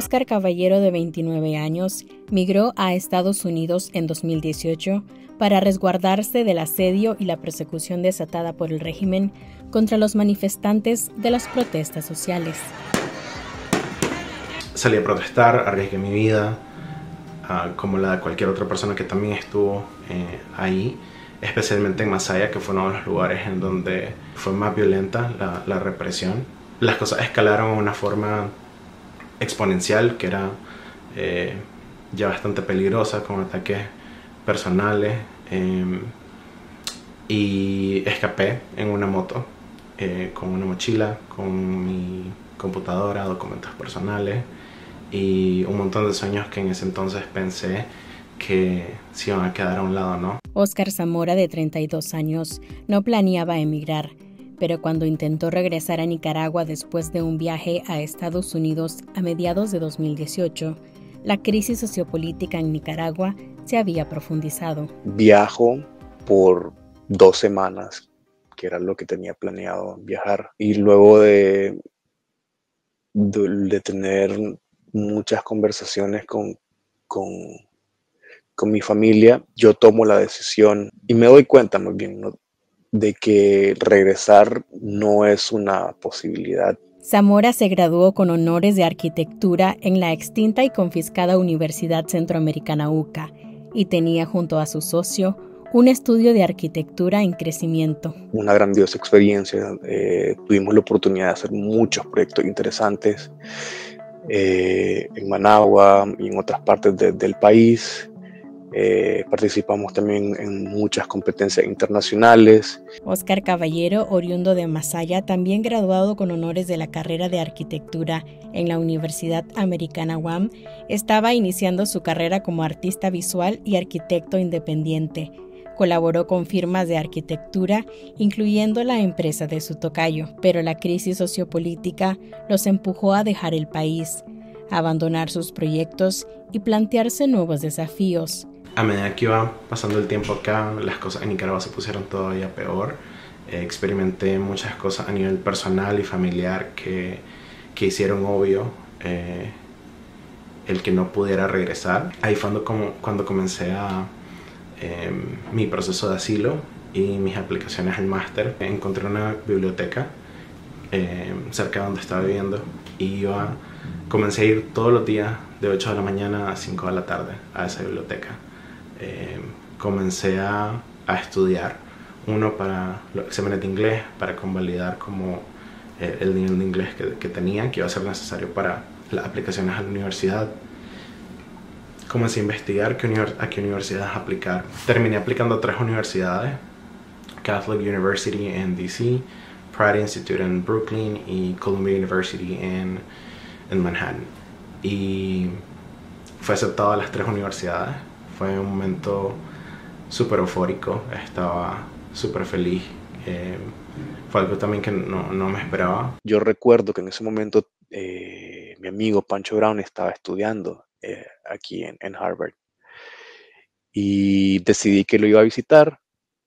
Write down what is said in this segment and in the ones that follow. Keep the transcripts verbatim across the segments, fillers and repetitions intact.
Óscar Caballero, de veintinueve años, migró a Estados Unidos en dos mil dieciocho para resguardarse del asedio y la persecución desatada por el régimen contra los manifestantes de las protestas sociales. Salí a protestar, arriesgué mi vida, uh, como la de cualquier otra persona que también estuvo eh, ahí, especialmente en Masaya, que fue uno de los lugares en donde fue más violenta la, la represión. Las cosas escalaron de una forma exponencial, que era eh, ya bastante peligrosa, con ataques personales, eh, y escapé en una moto, eh, con una mochila, con mi computadora, documentos personales y un montón de sueños que en ese entonces pensé que se iban a quedar a un lado, ¿no? Óscar Zamora, de treinta y dos años, no planeaba emigrar, pero cuando intentó regresar a Nicaragua después de un viaje a Estados Unidos a mediados de dos mil dieciocho, la crisis sociopolítica en Nicaragua se había profundizado. Viajo por dos semanas, que era lo que tenía planeado viajar, y luego de, de, de tener muchas conversaciones con, con, con mi familia, yo tomo la decisión y me doy cuenta muy bien, ¿no?, de que regresar no es una posibilidad. Zamora se graduó con honores de arquitectura en la extinta y confiscada Universidad Centroamericana U C A y tenía junto a su socio un estudio de arquitectura en crecimiento. Una grandiosa experiencia, eh, tuvimos la oportunidad de hacer muchos proyectos interesantes eh, en Managua y en otras partes de, del país. Eh, participamos también en muchas competencias internacionales. Óscar Caballero, oriundo de Masaya, también graduado con honores de la carrera de arquitectura en la Universidad Americana U A M, estaba iniciando su carrera como artista visual y arquitecto independiente. Colaboró con firmas de arquitectura, incluyendo la empresa de su tocayo, pero la crisis sociopolítica los empujó a dejar el país, a abandonar sus proyectos y plantearse nuevos desafíos. A medida que iba pasando el tiempo acá, las cosas en Nicaragua se pusieron todavía peor. Eh, experimenté muchas cosas a nivel personal y familiar que, que hicieron obvio eh, el que no pudiera regresar. Ahí fue cuando, como, cuando comencé a, eh, mi proceso de asilo y mis aplicaciones al máster. Encontré una biblioteca eh, cerca de donde estaba viviendo y iba, comencé a ir todos los días de ocho de la mañana a cinco de la tarde a esa biblioteca. Eh, comencé a, a estudiar, uno para los exámenes de inglés, para convalidar como eh, el nivel de inglés que, que tenía, que iba a ser necesario para las aplicaciones a la universidad. Comencé a investigar qué univers a qué universidades aplicar. Terminé aplicando a tres universidades: Catholic University en D C, Pratt Institute en Brooklyn y Columbia University en, en Manhattan. Y fue aceptado a las tres universidades. Fue un momento súper eufórico, estaba súper feliz. Eh, fue algo también que no, no me esperaba. Yo recuerdo que en ese momento eh, mi amigo Pancho Brown estaba estudiando eh, aquí en, en Harvard. Y decidí que lo iba a visitar.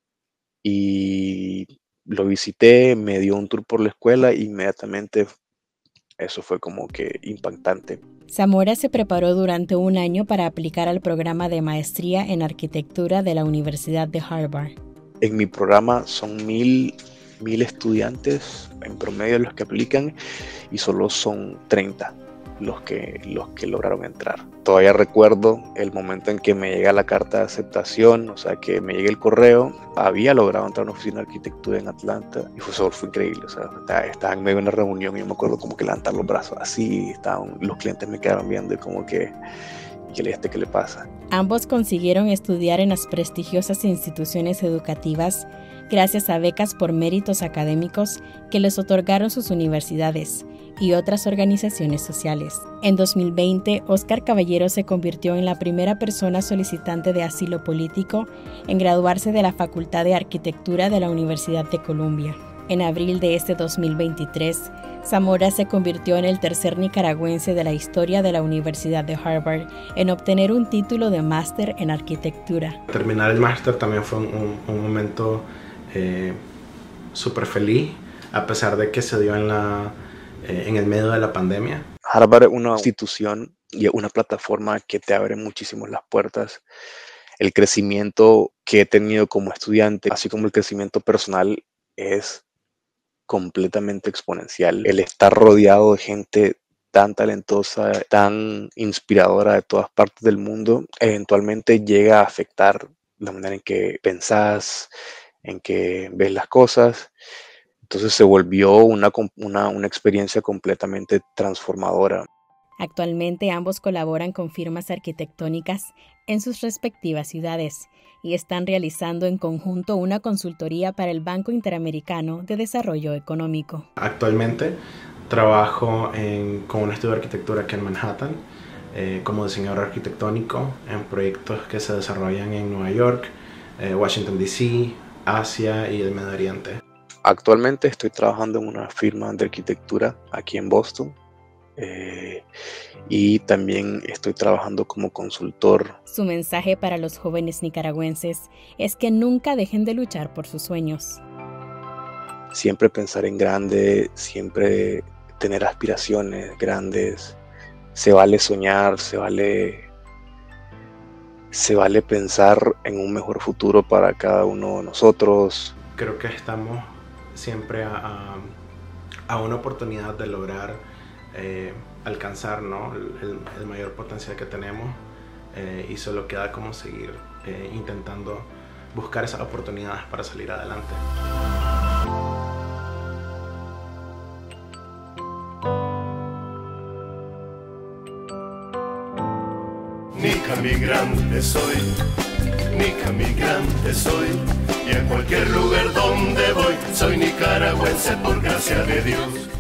Y lo visité, me dio un tour por la escuela e inmediatamente eso fue como que impactante. Zamora se preparó durante un año para aplicar al programa de maestría en arquitectura de la Universidad de Harvard. En mi programa son mil, mil estudiantes en promedio los que aplican y solo son treinta los que, los que lograron entrar. Todavía recuerdo el momento en que me llega la carta de aceptación, o sea, que me llegue el correo. Había logrado entrar a una oficina de arquitectura en Atlanta y fue, fue increíble. O sea, estaba, estaba en medio de una reunión y yo me acuerdo como que levantar los brazos así, estaban, los clientes me quedaron viendo y como que, ¿y qué le, este, qué le pasa? Ambos consiguieron estudiar en las prestigiosas instituciones educativas gracias a becas por méritos académicos que les otorgaron sus universidades y otras organizaciones sociales. En dos mil veinte, Óscar Caballero se convirtió en la primera persona solicitante de asilo político en graduarse de la Facultad de Arquitectura de la Universidad de Columbia. En abril de este dos mil veintitrés, Zamora se convirtió en el tercer nicaragüense de la historia de la Universidad de Harvard en obtener un título de máster en arquitectura. Terminar el máster también fue un, un momento eh, súper feliz, a pesar de que se dio en la... en el medio de la pandemia. Harvard es una institución y es una plataforma que te abre muchísimo las puertas. El crecimiento que he tenido como estudiante, así como el crecimiento personal, es completamente exponencial. El estar rodeado de gente tan talentosa, tan inspiradora de todas partes del mundo, eventualmente llega a afectar la manera en que pensás, en que ves las cosas. Entonces se volvió una, una, una experiencia completamente transformadora. Actualmente ambos colaboran con firmas arquitectónicas en sus respectivas ciudades y están realizando en conjunto una consultoría para el Banco Interamericano de Desarrollo Económico. Actualmente trabajo en, con un estudio de arquitectura aquí en Manhattan, eh, como diseñador arquitectónico en proyectos que se desarrollan en Nueva York, eh, Washington D C, Asia y el Medio Oriente. Actualmente estoy trabajando en una firma de arquitectura aquí en Boston. Eh, y también estoy trabajando como consultor. Su mensaje para los jóvenes nicaragüenses es que nunca dejen de luchar por sus sueños. Siempre pensar en grande, siempre tener aspiraciones grandes. Se vale soñar, se vale, se vale pensar en un mejor futuro para cada uno de nosotros. Creo que estamos siempre a, a, a una oportunidad de lograr Eh, alcanzar, ¿no? el, el mayor potencial que tenemos, eh, y solo queda como seguir eh, intentando buscar esas oportunidades para salir adelante. Nica migrante soy, Nica migrante soy, y en cualquier lugar donde voy soy nicaragüense por gracia de Dios.